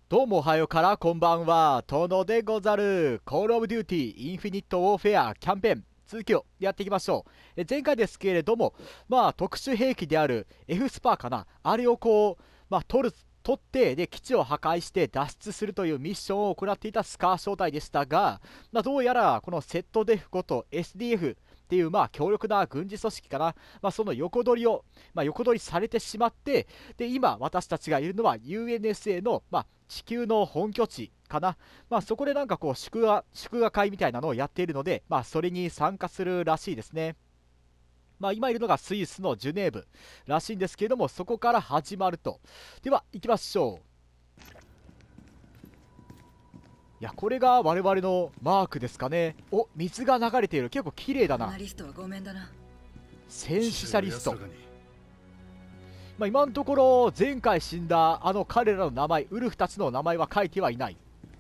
どうもおはようからこんばんは、殿でござる。コールオブデューティーインフィニットウォーフェアキャンペーン続きをやっていきましょう。前回ですけれども、特殊兵器である F スパーかな、あれを取ってで基地を破壊して脱出するというミッションを行っていたスカー小隊でしたが、どうやらこのセットデフこと SDFっていう強力な軍事組織かな、その横取りされてしまって、で今私たちがいるのは UNSA の、地球の本拠地かな、そこで祝賀会みたいなのをやっているので、それに参加するらしいですね。今いるのがスイスのジュネーブらしいんですけれども、そこから始まると。では行きましょう。いや、これが我々のマークですかね。お、水が流れている。結構綺麗だな。戦死者リスト。今のところ前回死んだあの彼らの名前、ウルフたちの名前は書いてはいない。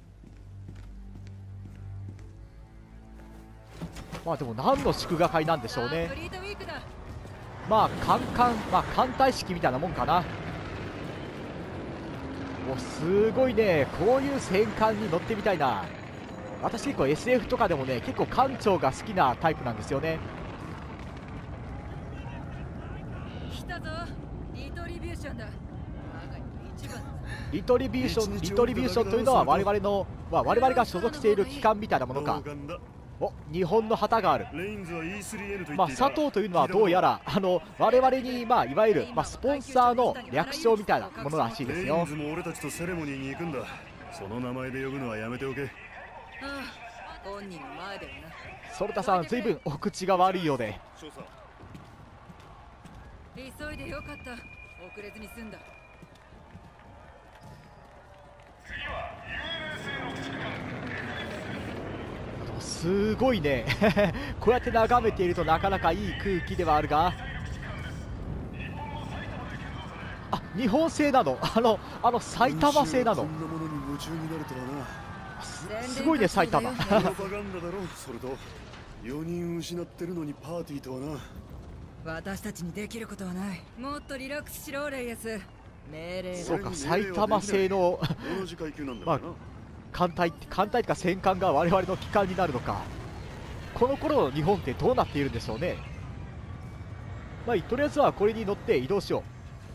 でも何の祝賀会なんでしょうね。艦隊式みたいなもんかな。すごいね、こういう戦艦に乗ってみたいな。私結構 SF とかでもね、結構艦長が好きなタイプなんですよね。 来たぞ、リトリビューションだ。 リトリビューションというのは我々が所属している機関みたいなものか。お、日本の旗がある。佐藤というのはどうやら我々にいわゆるスポンサーの略称みたいなものらしいですよ。 レインズも俺たちとセレモニーに行くんだ。その名前で呼ぶのはやめておけ。 本人の前ではな。 ソルタさん、ずいぶんお口が悪いようで。 急いでよかった。遅れずに済んだ。 すごいねこうやって眺めているとなかなかいい空気ではあるが、日本製なの。埼玉製なの。すごいね、埼玉 4人失ってるのにパーティーとはな。 私たちにできることはない。もっとリラックスしろ、レイエス。命令。 そうか、埼玉製の艦隊とか戦艦が我々の機関になるのか。この頃の日本ってどうなっているんでしょうね。とりあえずはこれに乗って移動しよ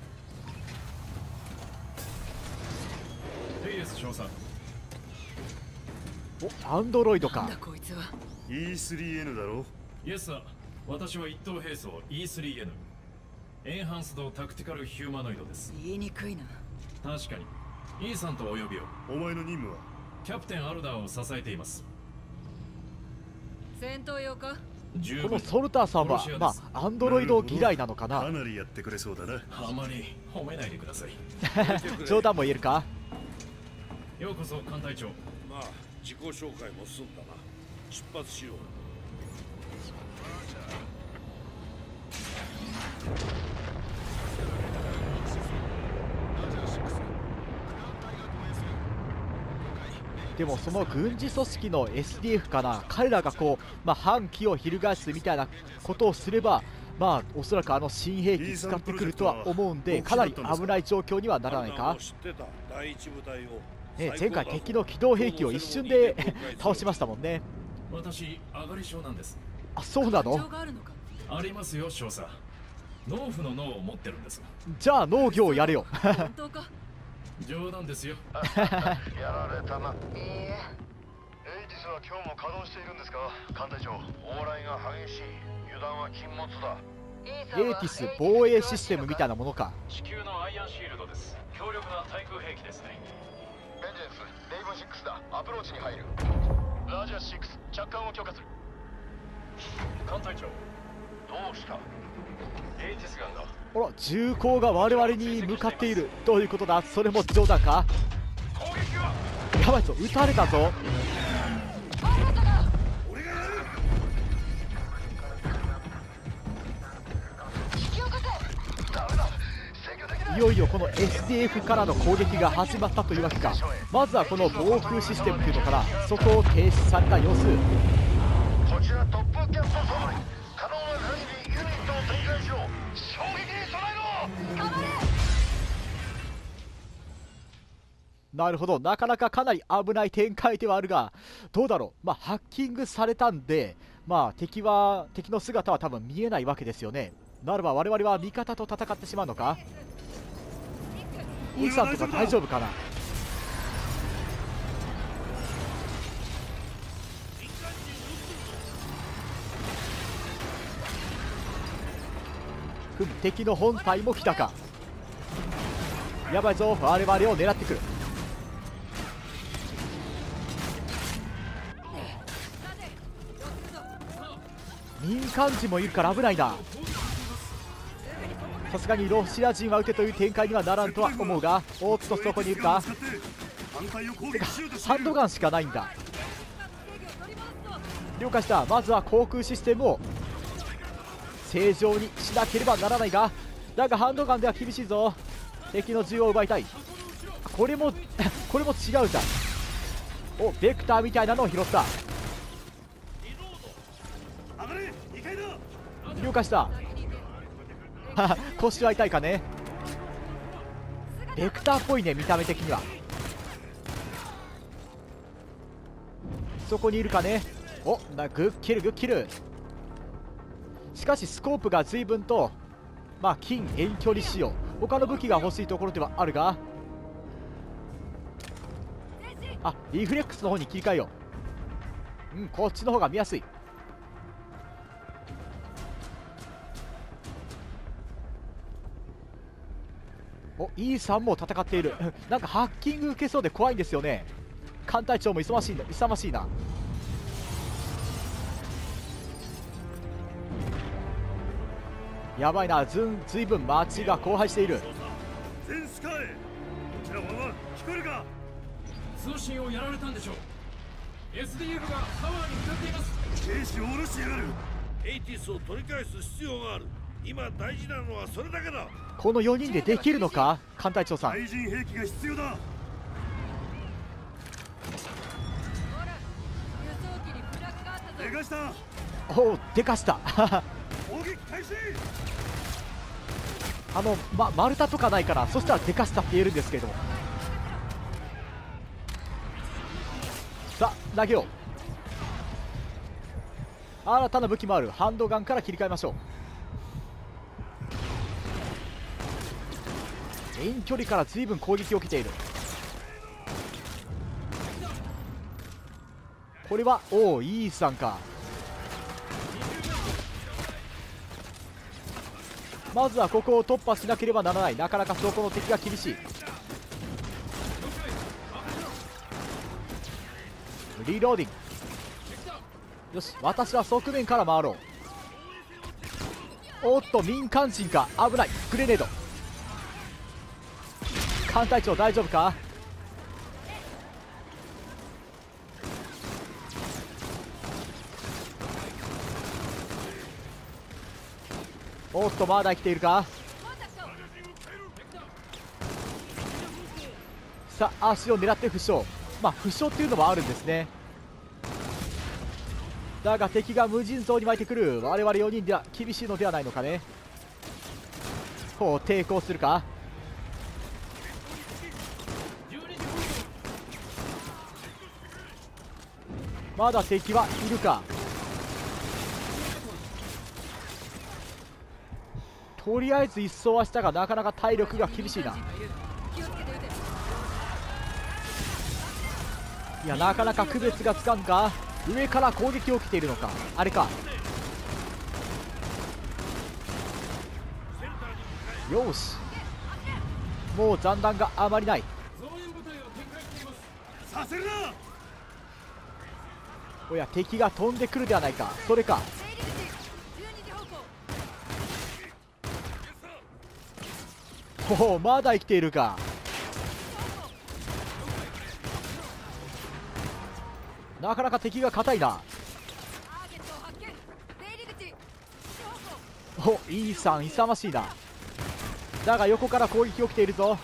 う。お、アンドロイドか。 なんだこいつは。 E3N だろ。 イエスさ、私は一等兵装 E3N エンハンスドタクティカルヒューマノイドです。 言いにくいな。 確かに E さんとお呼びを。 お前の任務はキャプテンアルダーを支えています。 戦闘用か。 このソルターさんはアンドロイド嫌いなのかな。 かなりやってくれそうだな。 あまり褒めないでください冗談も言えるか。 ようこそ艦隊長。 自己紹介も済んだな。出発しよう。 でもその軍事組織の SDF かな、彼らが反旗を翻すみたいなことをすれば、おそらく新兵器使ってくるとは思うんで、かなり危ない状況にはならないか。前回敵の機動兵器を一瞬で倒しましたもんね。 私上がり症なんです。 そうなの。 ありますよ少佐。農夫の脳を持ってるんです。 じゃあ農業をやれよ本当か。 冗談ですよやられたな。エイティスは今日も稼働しているんですか、艦隊長。往来が激しい。油断は禁物だ。 エイティス防衛システムみたいなものか。 地球のアイアンシールドです。強力な対空兵器ですね。 ベンジェンス、レイブン6だ。アプローチに入る。ラジャ6、着艦を許可する。 艦隊長。 どうした。エイティスガンだ。 あら、銃口が我々に向かっている。どういうことだ。それも冗談か。 攻撃はやばいぞ、撃たれたぞ。いよいよこの SDF からの攻撃が始まったというわけか。まずはこの防空システムというのからそこを停止された様子。 こちらトップキャップ総理、可能な限りユニットを展開しろ。衝撃に備えろ。 なるほど、なかなかかなり危ない展開ではあるが、どうだろう、ハッキングされたんで、敵の姿は多分見えないわけですよね。ならば我々は味方と戦ってしまうのか。イーさんとか大丈夫かな。敵の本体も来たか。やばいぞ、我々を狙ってくる。民間人もいるから危ないな。さすがにロシア人は撃てという展開にはならんとは思うが、おっとそこにいるか。てかハンドガンしかないんだ。了解した。まずは航空システムを正常にしなければならないが、だがハンドガンでは厳しいぞ。敵の銃を奪いたい。これも違うじゃん。お、ベクターみたいなのを拾った。了解した。腰は痛いかね。ベクターっぽいね、見た目的には。そこにいるかね。お、グッキルグッキル。しかしスコープが随分と近遠距離仕様。他の武器が欲しいところではあるが、リフレックスの方に切り替えよう。こっちの方が見やすい。お、イーさんも戦っている。なんかハッキング受けそうで怖いんですよね。艦隊長も勇ましいな。やばいな、ずいぶん街が荒廃している。 全スカイ、こちらは聞こえるか。 通信をやられたんでしょう。 SDF がタワーに向かっています。 兵士を下ろしやがる。エイティスを取り返す必要がある。今大事なのはそれだけだ。 この4人でできるのか、艦隊長さん。 対人兵器が必要だ。 ほら、輸送機にブラックがあったぞ。 でかした。 おお、でかした攻撃開始。 丸太とかないから、そしたらでかしたって言えるんですけれども。さあ投げよう。新たな武器もある。ハンドガンから切り替えましょう。遠距離から随分攻撃を受けている。これはイーさんか。まずはここを突破しなければならない。なかなかそこの敵が厳しい。リローディング。よし、私は側面から回ろう。おっと、民間人か。危ない。グレネード。艦隊長大丈夫か。おっと、まだ生きているか。さあ、足を狙って負傷。負傷っていうのもあるんですね。だが敵が無尽蔵に巻いてくる。我々4人では厳しいのではないのかね。抵抗するか。まだ敵はいるか。とりあえず一掃はしたが、なかなか体力が厳しいな。いや、なかなか区別がつかんか。上から攻撃を受けているのか。あれか。よし、もう残弾があまりない。 させるな。 おや、敵が飛んでくるではないか。それか。まだ生きているか。なかなか敵が硬いな。イーさん勇ましいな。だが横から攻撃起きているぞ。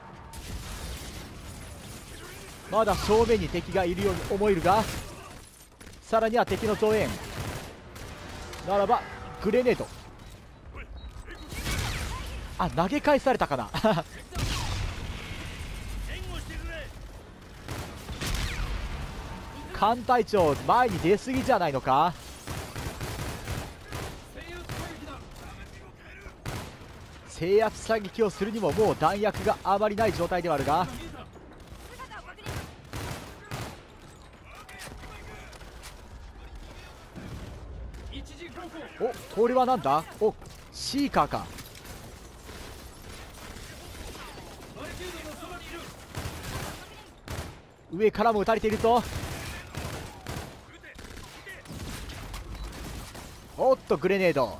まだ正面に敵がいるように思えるが、さらには敵の増援ならばグレネード。投げ返されたかな艦隊長前に出過ぎじゃないのか。制圧射撃をするにももう弾薬があまりない状態ではあるが、お、これはなんだ。お、シーカーか。上からも撃たれているぞ。おっとグレネード。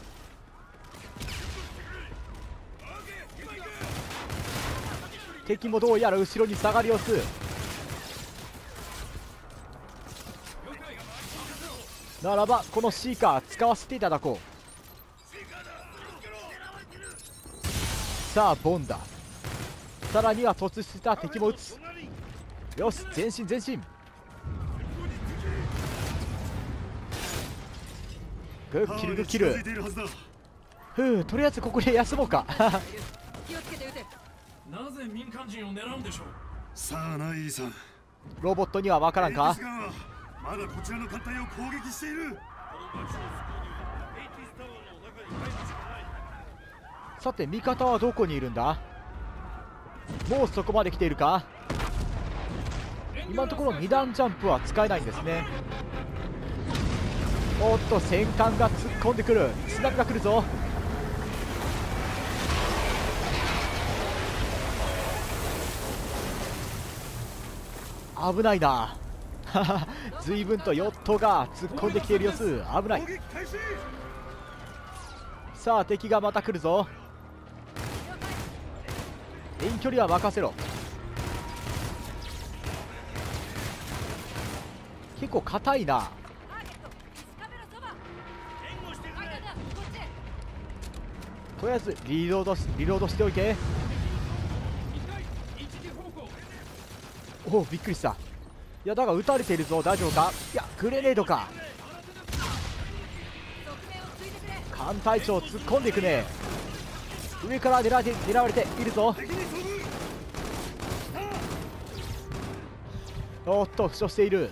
敵もどうやら後ろに下がる様子。ならばこのシーカー使わせていただこう。さあボンだ。さらには突出した敵も撃つ。よし前進前進。グッキルグッキル。ふう、とりあえずここで休もうか。 気をつけて撃て。 なぜ民間人を狙うんでしょう。 さあなイーさん、 ロボットには分からんか。 まだこちらの艦隊を攻撃している。 さて味方はどこにいるんだ。もうそこまで来ているか。今のところ2段ジャンプは使えないんですね。おっと戦艦が突っ込んでくる。津波が来るぞ。危ないな。随分とヨットが突っ込んできている様子。危ない。さあ敵がまた来るぞ。遠距離は任せろ。結構硬いな。とりあえずリロードしておいて。おおびっくりした。いやだが撃たれているぞ。大丈夫か。いやグレネードか。艦隊長突っ込んでいくね。上から狙われているぞ。おっと負傷している。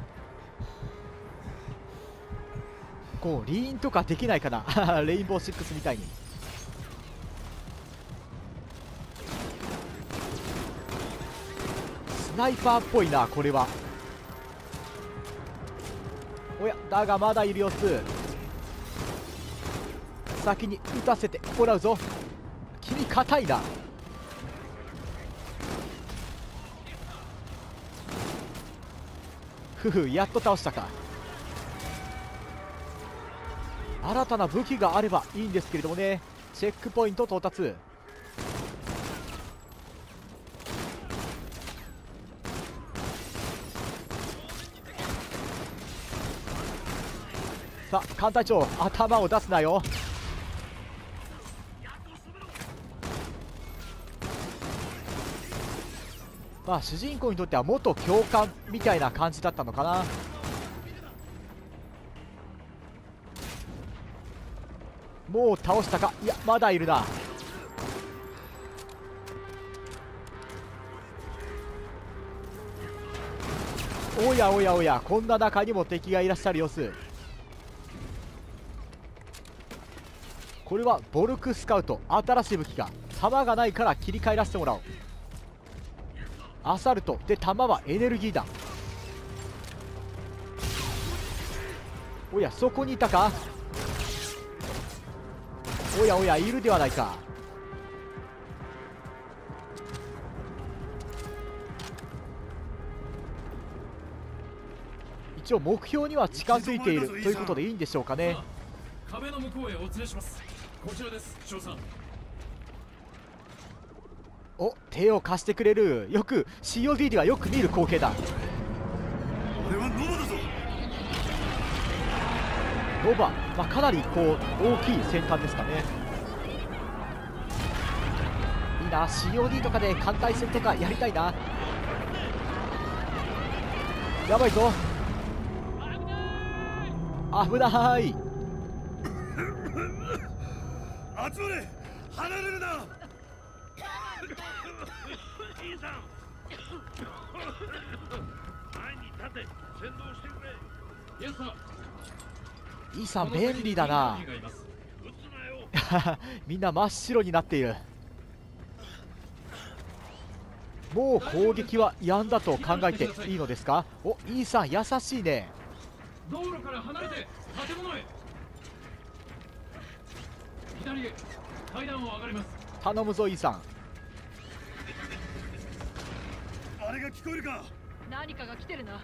こうリーンとかできないかな。レインボー6みたいに。スナイパーっぽいなこれは。おやだがまだいる様子。先に撃たせてもらうぞ。君硬いな。ふふ、やっと倒したか。新たな武器があればいいんですけれどもね。チェックポイント到達。さあ艦隊長頭を出すなよ。まあ主人公にとっては元教官みたいな感じだったのかな。もう倒したか。いやまだいるな。おやおやおや、こんな中にも敵がいらっしゃる様子。これはボルクスカウト、新しい武器が弾がないから切り替えらせてもらおう。アサルトで弾はエネルギーだ。おやそこにいたか。おやおやいるではないか。一応目標には近づいているということでいいんでしょうかね。 壁の向こうへお連れします。こちらです、翔さん。 お、手を貸してくれる。よく COD ではよく見る光景だ。 俺はノバだぞ。 ノバ、まあ、かなりこう大きい戦艦ですかね。いいな、 COD とかで艦隊戦とかやりたいな。やばいぞ、危ない。 集まれ、離れるな。 前に立て、先導してくれ。 イエスさイーさん便利だな。 撃つなよ。 みんな真っ白になっている。もう攻撃は止んだと考えていいのですか。お、イーさん優しいね。 道路から離れて建物へ。左へ階段を上がります。 頼むぞイーさん。 あれが聞こえるか。 何かが来てるな。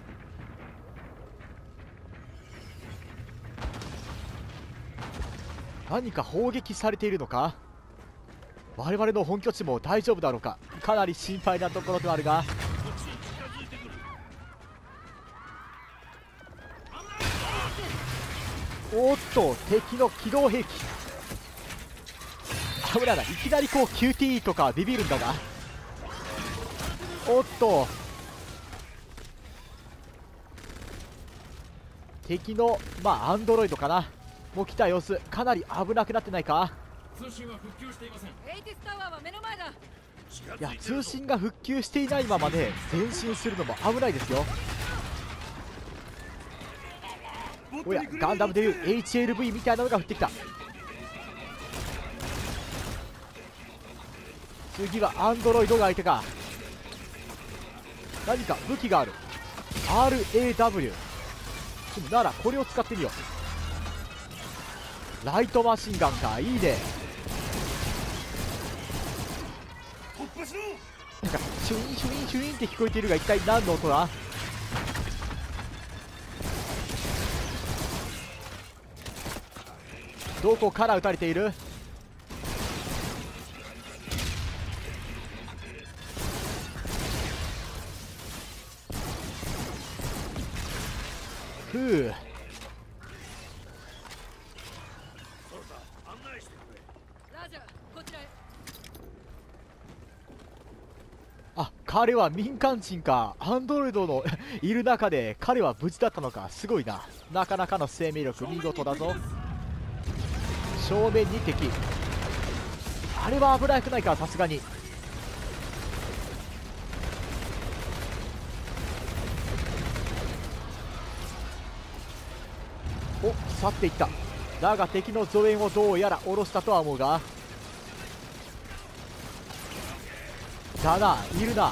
何か砲撃されているのか。我々の本拠地も大丈夫だろうか。かなり心配なところではあるが。 こっちに近づいてくる。 おっと敵の機動兵器。危ないな。いきなりこう QTE とかビビるんだが。おっと敵のアンドロイドかなもう来た様子。かなり危なくなってないか。 通信は復旧していません。 エイティスタワーは目の前だ。 いや通信が復旧していないままね前進するのも危ないですよ。おやガンダムでいう HLV みたいなのが降ってきた。次はアンドロイドが相手か。何か武器がある。 RAW ならこれを使ってみよう。ライトマシンガンか、いいね。 突破しろ。 なんかシュインシュインシュインって聞こえているが一体何の音だ。どこから撃たれている。ふう。 そうだ、案内してくれ。 ラジャー、こちらへ。 あ、彼は民間人か。アンドロイドのいる中で彼は無事だったのか。すごいな。なかなかの生命力、見事だぞ。正面に敵。あれは危なくないか、さすがに。お、去っていった。だが敵の増援をどうやら下ろしたとは思うが。だな、いるな。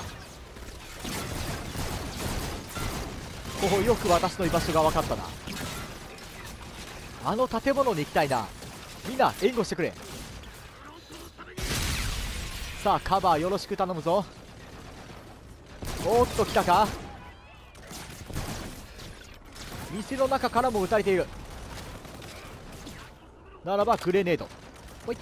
おお、よく私の居場所が分かったな。あの建物に行きたいな。みんな援護してくれ。さあカバーよろしく頼むぞ。おっと来たか。店の中からも撃たれている。ならばグレネード。ほい。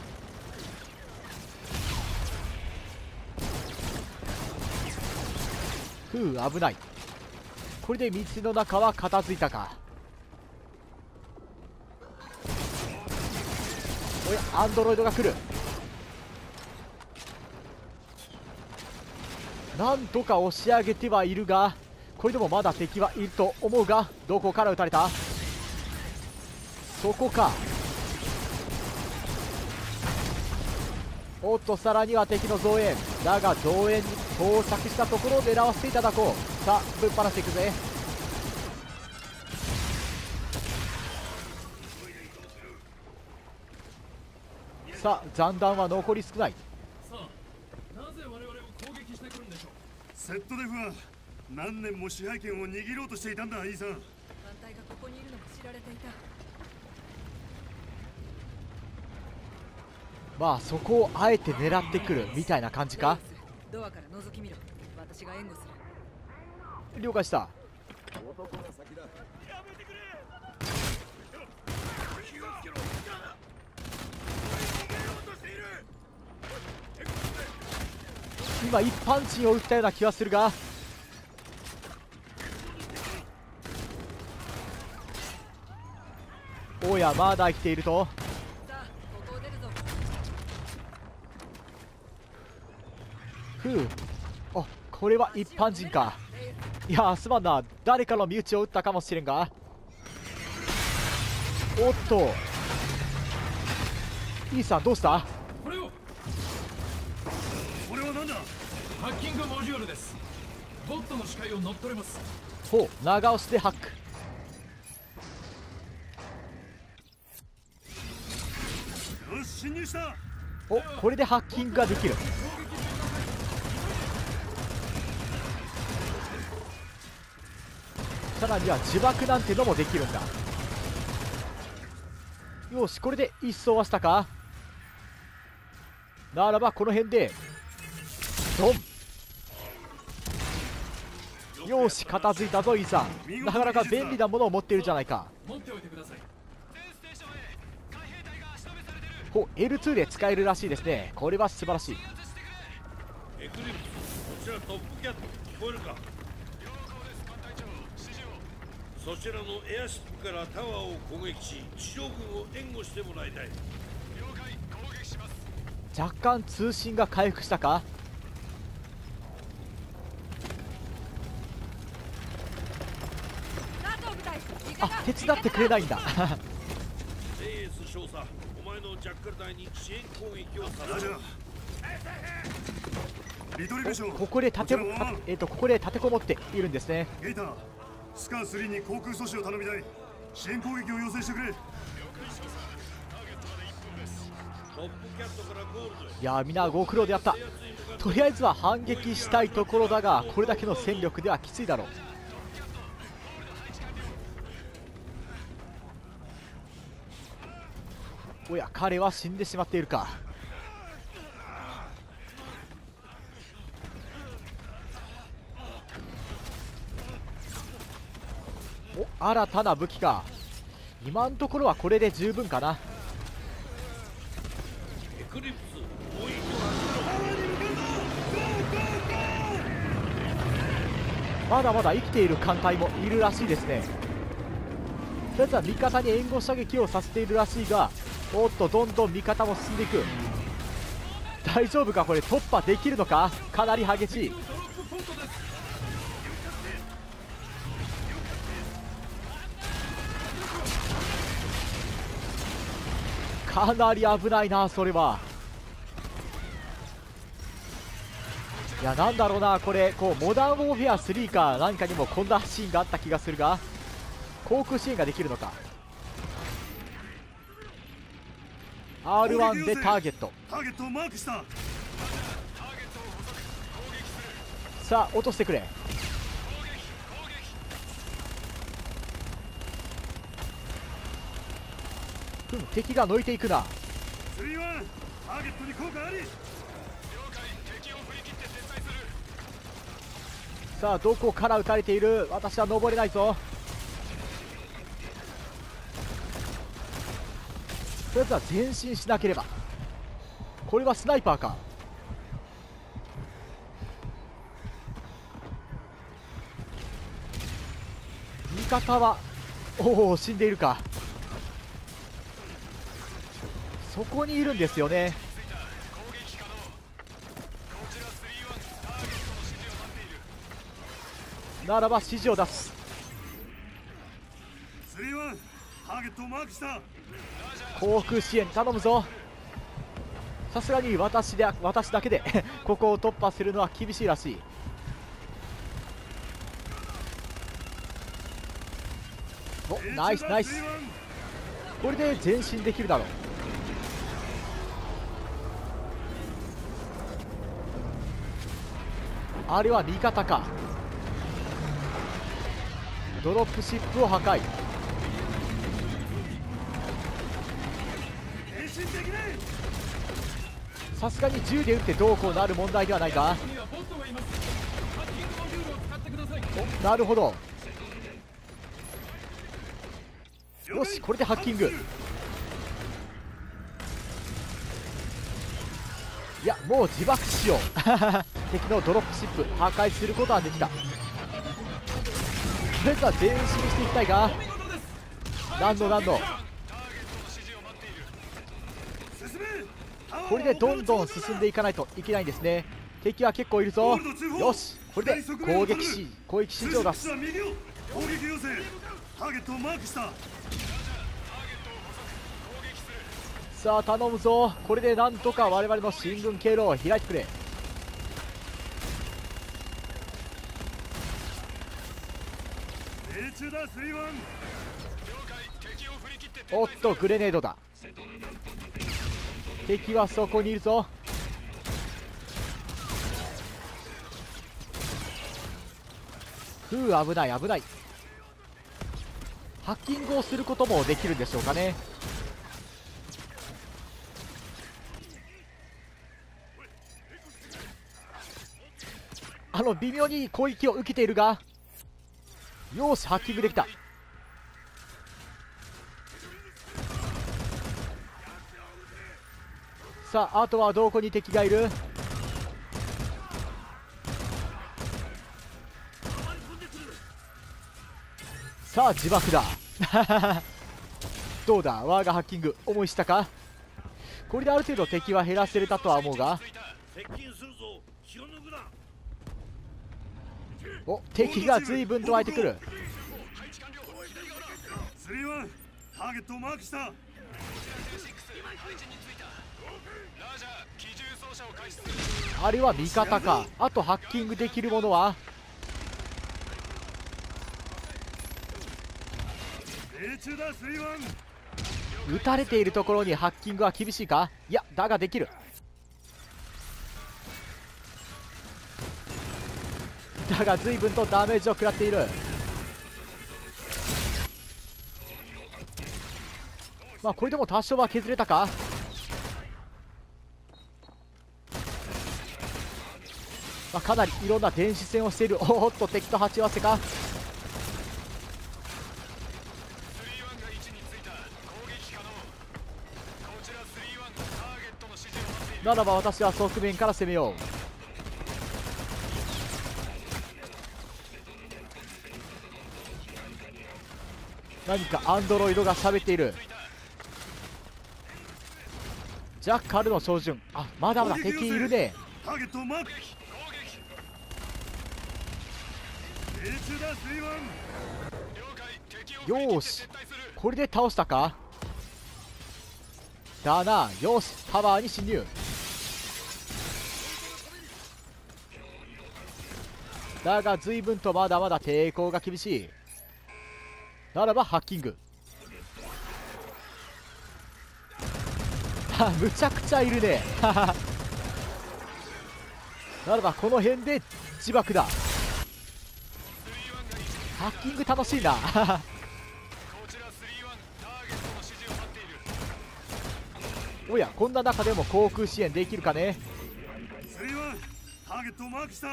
ふう、危ない。これで店の中は片付いたか。おやアンドロイドが来る。なんとか押し上げてはいるが、これでもまだ敵はいると思うが、どこから撃たれた。そこか。おっとさらには敵の増援だが、増援に到着したところを狙わせていただこう。さあぶっ放していくぜ。さあ残弾は残り少ない。 さあなぜ我々を攻撃してくるんでしょう。 セットデフは何年も支配権を握ろうとしていたんだ、イーさん。 艦隊がここにいるのも知られていた。 まあそこをあえて狙ってくるみたいな感じか。 ドアから覗き見ろ。私が援護する。 了解した。 やめてくれ。気をつけろ。逃げようとしている。 今一般人を撃ったような気がするが。おやまだ生きていると。 さあ、ここを出るぞ。 ふう。あ、これは一般人か。いやすまんな、誰かの身内を撃ったかもしれんが。おっとイーさんどうした。 これを。 これは何だ。 ハッキキングモジュールです。ボットの視界を乗っ取れます。 ほう、長押しでハック。 よし、侵入した。 お、これでハッキングができる。さらには自爆なんてのもできるんだ。よし、これで一掃はしたか。ならばこの辺でドン。よし、片付いたぞイーサン。なかなか便利なものを持っているじゃないか。 持っておいてください。 ほ、L2 で使えるらしいですね。これは素晴らしい。 エクリプス、こちらトップキャット、聞こえるか。そちらのエアシップからタワーを攻撃し、地上軍を援護してもらいたい。 若干通信が回復したか。あ、手伝ってくれないんだ。 セイエス少佐、お前のジャッカル隊に支援攻撃をさせる。 ここで立てこもっているんですね。 ゲイター、スカー3に航空阻止を頼みたい。支援攻撃を要請してくれ。 トップキャットからゴールド。 いやー、みんなご苦労であった。とりあえずは反撃したいところだが、これだけの戦力ではきついだろう。おや、彼は死んでしまっているか。お、新たな武器か。今のところはこれで十分かな。 エクリプス、攻撃を始めろ。 まだまだ生きている艦隊もいるらしいですね。とりあえずは味方に援護射撃をさせているらしいが、おっと、どんどん味方も進んでいく。大丈夫か、これ突破できるのか。かなり激しい。かなり危ないな、それは。いや、なんだろうな、これこうモダンウォーフェア3か何かにもこんなシーンがあった気がするが、航空支援ができるのか。 R1 でターゲット。 ターゲットをマークした。 さあ、落としてくれ。敵が抜いていくな。 3-1、ターゲットに効果あり。 さあ、どこから撃たれている。私は登れないぞ。とりあえずは前進しなければ。これはスナイパーか。味方はおお、死んでいるか。そこにいるんですよね。ならば指示を出す。 3-1、ターゲットをマークした。 航空支援頼むぞ。さすがに私だけでここを突破するのは厳しいらしい。お、ナイスナイス。これで前進できるだろう。あれは味方か。ドロップシップを破壊。さすがに銃で撃ってどうこうなる問題ではないか。お、なるほど。よし、これでハッキング。いや、もう自爆しよう。敵のドロップシップ破壊することはできた。とりあえずは前進していきたいが、何度これでどんどん進んでいかないといけないんですね。敵は結構いるぞ。よし、これで攻撃指示を出す。 攻撃要請、ターゲットをマークした。 さあ、頼むぞ。これでなんとか我々の進軍経路を開いてくれ。 命中だ3-1。 おっとグレネードだ。敵はそこにいるぞ。危ない危ない。ハッキングをすることもできるんでしょうかね。微妙に攻撃を受けているが、よしハッキングできた。さああとはどこに敵がいる。さあ自爆だどうだ我がハッキング思いしたか。これである程度敵は減らせれたとは思うが、お敵が随分と湧いてくる。 3-1、ターゲットをマークした。 あれは味方か。あとハッキングできるものは。 命中だ3-1。 撃たれているところにハッキングは厳しいか。いやだができる。だが随分とダメージを食らっている。まあこれでも多少は削れたか。まあ、かなりいろんな電子戦をしている。おっと敵と鉢合わせか。ならば私は側面から攻めよう。何かアンドロイドが喋っている。ジャッカルの照準。あまだまだ敵いるね。 ターゲットをマーク。命中だ3-1。 よーしこれで倒したか。だな。よしタワーに侵入。だが随分とまだまだ抵抗が厳しい。ならばハッキング。むちゃくちゃいるねならばこの辺で自爆だ。ハッキング楽しいなおやこんな中でも航空支援できるかね。 3-1、ターゲットをマークした。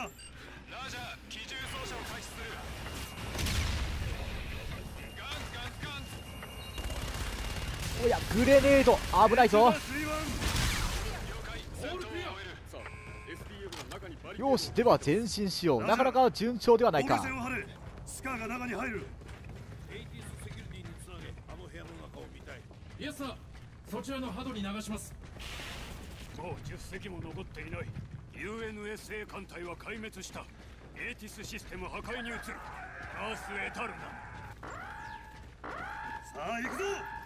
おやグレネード危ないぞ。よしでは前進しよう。なかなか順調ではないか。 スカーが中に入る。 イエスさんそちらのハドに流します。 もう10隻も残っていない。 UNSA 艦隊は壊滅した。エーティスシステム破壊に移る。アースエタルナ。さあ行くぞ。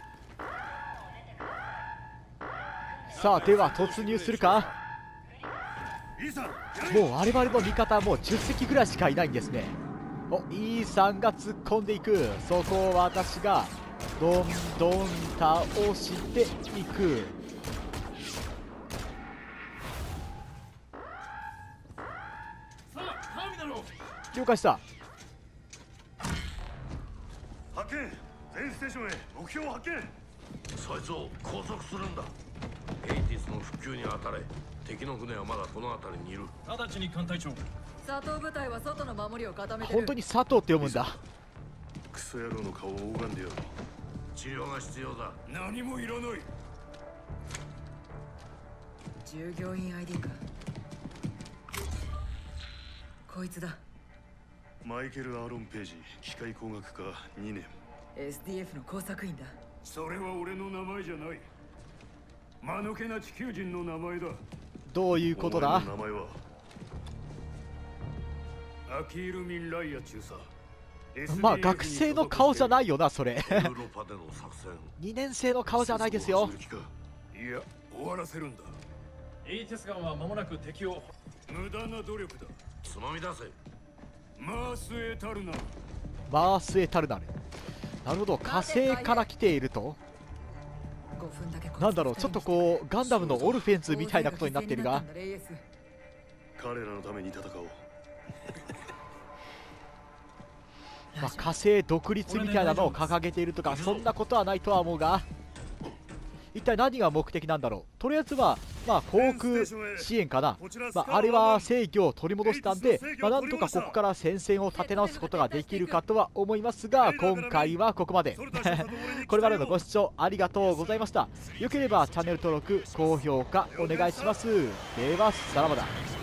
さあでは突入するか。もう我々の味方はもう10隻ぐらいしかいないんですね。おイーさんが突っ込んでいく。そこを私がどんどん倒していく。了解した。 発見。全ステーションへ目標を発見。 そいつを拘束するんだ。エイティスの復旧に当たれ。敵の船はまだこの辺りにいる。 直ちに艦隊長。 佐藤部隊は外の守りを固めてる。 本当に佐藤って読むんだ。 クソ野郎の顔を拝んでやる。 治療が必要だ。 何もいらない。 従業員 ID か。こいつだ。 マイケル・アーロン・ページ、機械工学科2年。 SDF の工作員だ。 それは俺の名前じゃない。間抜けな地球人の名前だ。 どういうことだ。 名前はアキール・ミン・ライア中佐。 まあ学生の顔じゃないよなそれヨーロッパでの作戦。 2年生の顔じゃないですよ。 いや終わらせるんだ。 エイティス艦は間もなく敵を。 無駄な努力だ。 つまみ出せ。 マース・エタルナ。 マースエタルナル。なるほど、火星から来ていると。なんだろう、ちょっとこうガンダムのオルフェンズみたいなことになっているが、 彼らのために戦おう。 まあ、火星独立みたいなのを掲げているとか、そんなことはないとは思うが、一体何が目的なんだろう。とりあえずは、まあ、航空支援かな、まあ、あれは制御を取り戻したんで、まあ、なんとかここから戦線を立て直すことができるかとは思いますが、今回はここまで。これまでのご視聴ありがとうございました。よければチャンネル登録、高評価お願いします。では、さらばだ。